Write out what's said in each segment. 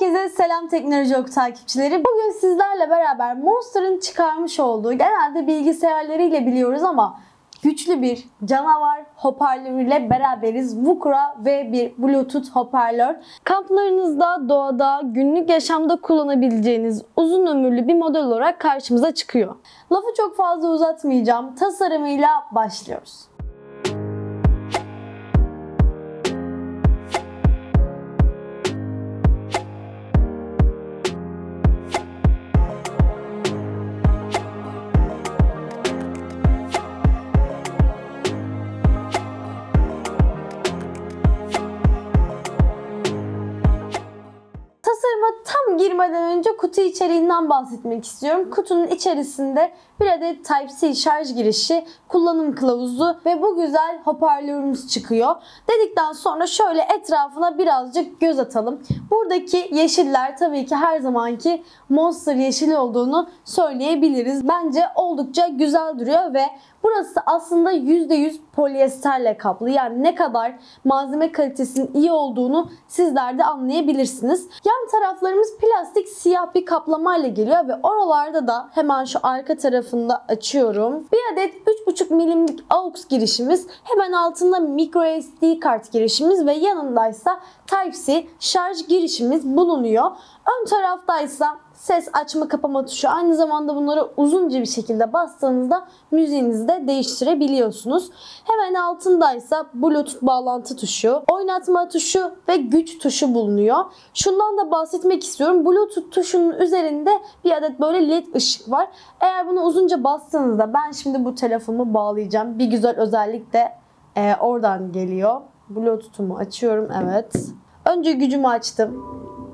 Herkese selam Teknoloji Oku takipçileri. Bugün sizlerle beraber Monster'ın çıkarmış olduğu, genelde bilgisayarlarıyla biliyoruz ama güçlü bir canavar hoparlörüyle beraberiz. Wukra V1 Bluetooth hoparlör. Kamplarınızda, doğada, günlük yaşamda kullanabileceğiniz uzun ömürlü bir model olarak karşımıza çıkıyor. Lafı çok fazla uzatmayacağım. Tasarımıyla başlıyoruz. Tasarıma tam girmeden önce kutu içeriğinden bahsetmek istiyorum. Kutunun içerisinde bir adet Type-C şarj girişi, kullanım kılavuzu ve bu güzel hoparlörümüz çıkıyor. Dedikten sonra şöyle etrafına birazcık göz atalım. Buradaki yeşiller tabii ki her zamanki Monster yeşili olduğunu söyleyebiliriz. Bence oldukça güzel duruyor ve burası aslında %100 polyesterle kaplı. Yani ne kadar malzeme kalitesinin iyi olduğunu sizler de anlayabilirsiniz. Yan taraflarımız plastik siyah bir kaplamayla geliyor ve oralarda da hemen şu arka tarafında açıyorum. Bir adet 3,5 milimlik AUX girişimiz, hemen altında microSD kart girişimiz ve yanındaysa Type-C şarj girişimiz bulunuyor. Ön taraftaysa ses açma kapama tuşu. Aynı zamanda bunları uzunca bir şekilde bastığınızda müziğinizi de değiştirebiliyorsunuz. Hemen altındaysa Bluetooth bağlantı tuşu, oynatma tuşu ve güç tuşu bulunuyor. Şundan da bahsetmek istiyorum. Bluetooth tuşunun üzerinde bir adet böyle led ışık var. Eğer bunu uzunca bastığınızda, ben şimdi bu telefonumu bağlayacağım. Bir güzel özellik de oradan geliyor. Bluetooth'umu açıyorum. Evet. Önce gücümü açtım.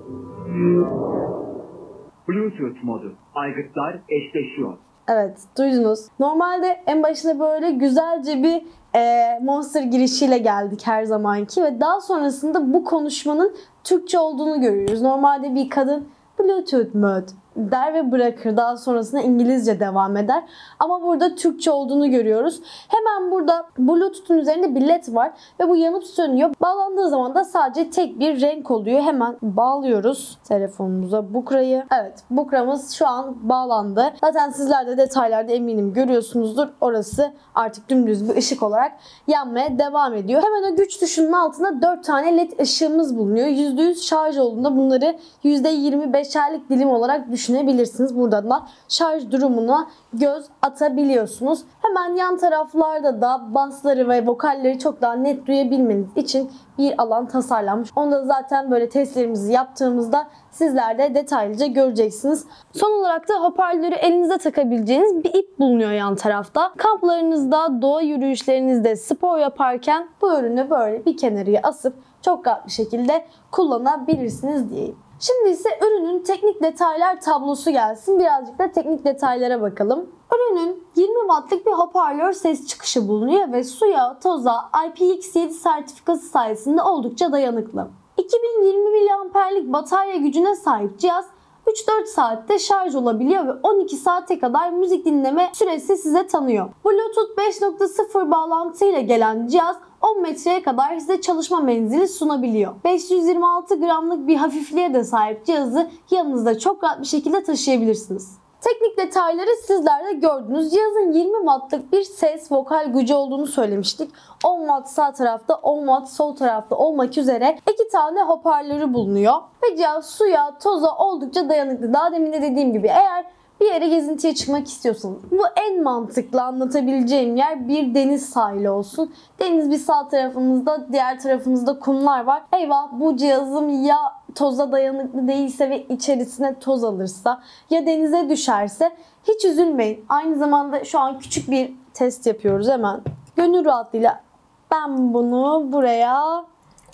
Bluetooth modu. Aygıtlar eşleşiyor. Evet, duydunuz. Normalde en başında böyle güzelce bir Monster girişiyle geldik her zamanki ve daha sonrasında bu konuşmanın Türkçe olduğunu görüyoruz. Normalde bir kadın Bluetooth mod der ve bırakır. Daha sonrasında İngilizce devam eder. Ama burada Türkçe olduğunu görüyoruz. Hemen burada Bluetooth'un üzerinde bir led var ve bu yanıp sönüyor. Bağlandığı zaman da sadece tek bir renk oluyor. Hemen bağlıyoruz telefonumuza Wukra'yı. Evet, Wukra'mız şu an bağlandı. Zaten sizler de detaylarda eminim görüyorsunuzdur. Orası artık dümdüz bir ışık olarak yanmaya devam ediyor. Hemen o güç tuşunun altında 4 tane led ışığımız bulunuyor. %100 şarj olduğunda bunları %25'erlik dilim olarak düşünebilirsiniz. Buradan da şarj durumuna göz atabiliyorsunuz. Hemen yan taraflarda da basları ve vokalleri çok daha net duyabilmeniz için bir alan tasarlanmış. Onu da zaten böyle testlerimizi yaptığımızda sizler de detaylıca göreceksiniz. Son olarak da hoparlörü elinize takabileceğiniz bir ip bulunuyor yan tarafta. Kamplarınızda, doğa yürüyüşlerinizde spor yaparken bu ürünü böyle bir kenarıya asıp çok rahat bir şekilde kullanabilirsiniz diyeyim. Şimdi ise ürünün teknik detaylar tablosu gelsin. Birazcık da teknik detaylara bakalım. Ürünün 20 wattlık bir hoparlör ses çıkışı bulunuyor ve suya, toza, IPX7 sertifikası sayesinde oldukça dayanıklı. 2020 mAh'lik batarya gücüne sahip cihaz 3-4 saatte şarj olabiliyor ve 12 saate kadar müzik dinleme süresi size tanıyor. Bluetooth 5.0 bağlantıyla gelen cihaz 10 metreye kadar size çalışma menzili sunabiliyor. 526 gramlık bir hafifliğe de sahip cihazı yanınızda çok rahat bir şekilde taşıyabilirsiniz. Teknik detayları sizler de gördünüz. Cihazın 20 wattlık bir ses vokal gücü olduğunu söylemiştik. 10 watt sağ tarafta, 10 watt sol tarafta olmak üzere 2 tane hoparlörü bulunuyor. Ve cihaz suya, toza oldukça dayanıklı. Daha demin de dediğim gibi eğer bir yere gezintiye çıkmak istiyorsanız bu en mantıklı anlatabileceğim yer bir deniz sahili olsun. Deniz bir sağ tarafımızda, diğer tarafımızda kumlar var. Eyvah, bu cihazım ya toza dayanıklı değilse ve içerisine toz alırsa ya denize düşerse hiç üzülmeyin. Aynı zamanda şu an küçük bir test yapıyoruz hemen. Gönül rahatlığıyla ben bunu buraya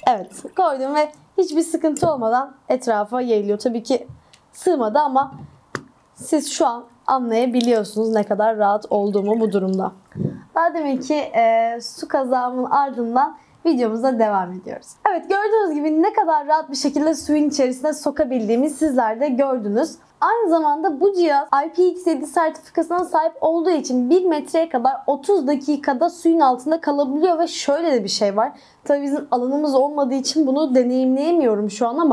koydum ve hiçbir sıkıntı olmadan etrafa yayılıyor. Tabii ki sığmadı ama siz şu an anlayabiliyorsunuz ne kadar rahat olduğumu bu durumda. Daha demek ki su kazamın ardından videomuza devam ediyoruz. Evet, gördüğünüz gibi ne kadar rahat bir şekilde suyun içerisine sokabildiğimi sizler de gördünüz. Aynı zamanda bu cihaz IPX7 sertifikasına sahip olduğu için 1 metreye kadar 30 dakikada suyun altında kalabiliyor ve şöyle de bir şey var. Tabii bizim alanımız olmadığı için bunu deneyimleyemiyorum şu an ama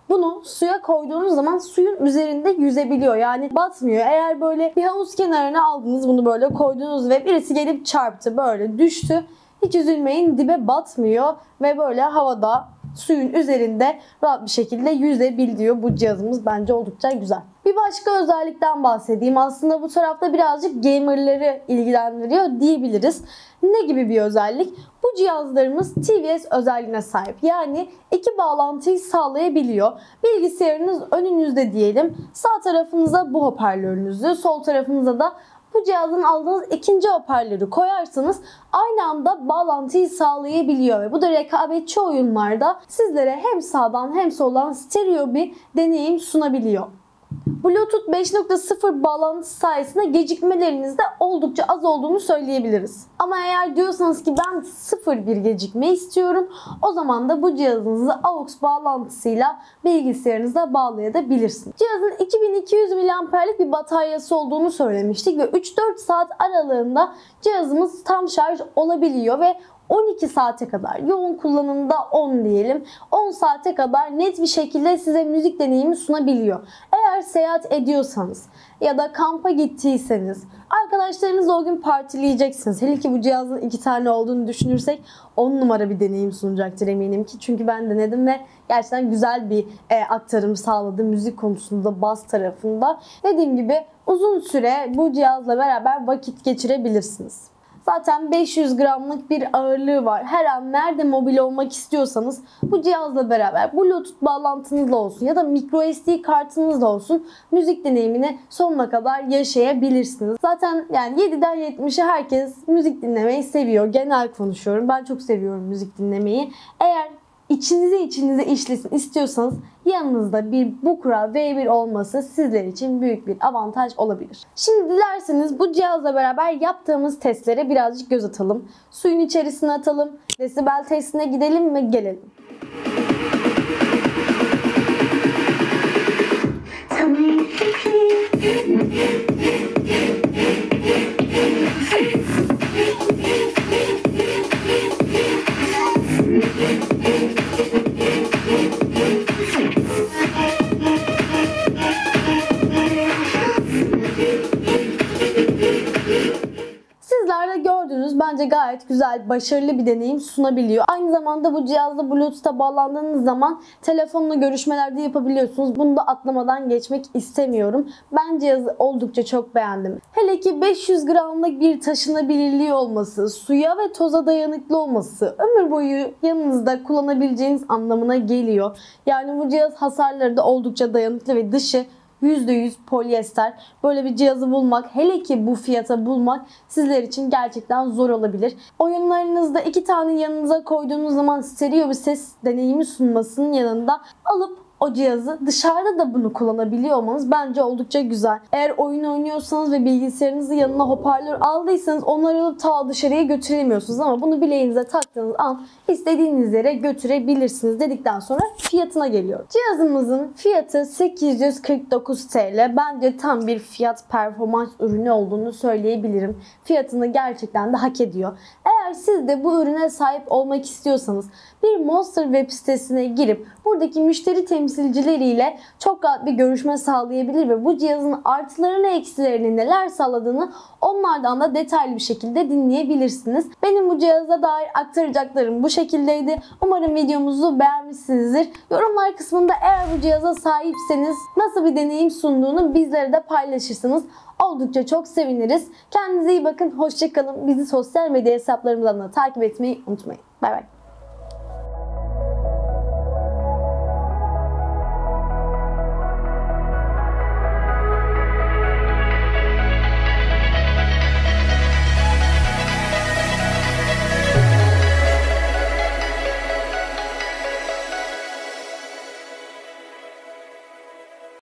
Bunu suya koyduğunuz zaman suyun üzerinde yüzebiliyor. Yani batmıyor. Eğer böyle bir havuz kenarına aldınız, bunu böyle koydunuz ve birisi gelip çarptı, böyle düştü. Hiç üzülmeyin, dibe batmıyor ve böyle havada suyun üzerinde rahat bir şekilde yüzebiliyor. Bu cihazımız bence oldukça güzel. Bir başka özellikten bahsedeyim. Aslında bu tarafta birazcık gamerları ilgilendiriyor diyebiliriz. Ne gibi bir özellik? Bu cihazlarımız TVS özelliğine sahip. Yani iki bağlantıyı sağlayabiliyor. Bilgisayarınız önünüzde diyelim. Sağ tarafınıza bu hoparlörünüzü, sol tarafınıza da bu cihazın aldığınız ikinci hoparlörü koyarsanız aynı anda bağlantıyı sağlayabiliyor ve bu da rekabetçi oyunlarda sizlere hem sağdan hem soldan stereo bir deneyim sunabiliyor. Bluetooth 5.0 bağlantısı sayesinde gecikmeleriniz de oldukça az olduğunu söyleyebiliriz. Ama eğer diyorsanız ki ben 0 bir gecikme istiyorum, o zaman da bu cihazınızı AUX bağlantısıyla bilgisayarınıza bağlayabilirsiniz. Cihazın 2200 mAh'lik bir bataryası olduğunu söylemiştik ve 3-4 saat aralığında cihazımız tam şarj olabiliyor ve 12 saate kadar, yoğun kullanımda 10 diyelim, 10 saate kadar net bir şekilde size müzik deneyimi sunabiliyor. Eğer seyahat ediyorsanız ya da kampa gittiyseniz, arkadaşlarınızla o gün partileyeceksiniz. Hele ki bu cihazın 2 tane olduğunu düşünürsek 10 numara bir deneyim sunacaktır eminim ki. Çünkü ben denedim ve gerçekten güzel bir aktarım sağladı müzik konusunda, bas tarafında. Dediğim gibi uzun süre bu cihazla beraber vakit geçirebilirsiniz. Zaten 500 gramlık bir ağırlığı var. Her an nerede mobil olmak istiyorsanız bu cihazla beraber Bluetooth bağlantınızla olsun ya da microSD kartınızla olsun müzik deneyimini sonuna kadar yaşayabilirsiniz. Zaten yani 7'den 70'e herkes müzik dinlemeyi seviyor. Genel konuşuyorum. Ben çok seviyorum müzik dinlemeyi. Eğer içinize işlesin istiyorsanız yanınızda bir Bucra V1 olması sizler için büyük bir avantaj olabilir. Şimdi dilerseniz bu cihazla beraber yaptığımız testlere birazcık göz atalım. Suyun içerisine atalım, desibel testine gidelim ve gelelim. Sizler de gördünüz, bence gayet güzel, başarılı bir deneyim sunabiliyor. Aynı zamanda bu cihazla Bluetooth'a bağlandığınız zaman telefonla görüşmelerde yapabiliyorsunuz. Bunu da atlamadan geçmek istemiyorum. Ben cihazı oldukça çok beğendim. Hele ki 500 gramlık bir taşınabilirliği olması, suya ve toza dayanıklı olması ömür boyu yanınızda kullanabileceğiniz anlamına geliyor. Yani bu cihaz hasarları da oldukça dayanıklı ve dışı %100 polyester. Böyle bir cihazı bulmak, hele ki bu fiyata bulmak sizler için gerçekten zor olabilir. Oyunlarınızda 2 tane yanınıza koyduğunuz zaman stereo bir ses deneyimi sunmasının yanında alıp o cihazı dışarıda da bunu kullanabiliyor olmanız bence oldukça güzel. Eğer oyun oynuyorsanız ve bilgisayarınızı yanına hoparlör aldıysanız onları alıp ta dışarıya götüremiyorsunuz ama bunu bileğinize taktığınız an istediğiniz yere götürebilirsiniz dedikten sonra fiyatına geliyor. Cihazımızın fiyatı 849 TL. Bence tam bir fiyat performans ürünü olduğunu söyleyebilirim. Fiyatını gerçekten de hak ediyor. Eğer siz de bu ürüne sahip olmak istiyorsanız bir Monster web sitesine girip buradaki müşteri temsilcileriyle çok rahat bir görüşme sağlayabilir ve bu cihazın artılarını, eksilerini, neler sağladığını onlardan da detaylı bir şekilde dinleyebilirsiniz. Benim bu cihaza dair aktaracaklarım bu şekildeydi. Umarım videomuzu beğenmişsinizdir. Yorumlar kısmında eğer bu cihaza sahipseniz nasıl bir deneyim sunduğunu bizlere de paylaşırsınız. Oldukça çok seviniriz. Kendinize iyi bakın. Hoşça kalın. Bizi sosyal medya hesaplarımızdan da takip etmeyi unutmayın. Bay bay.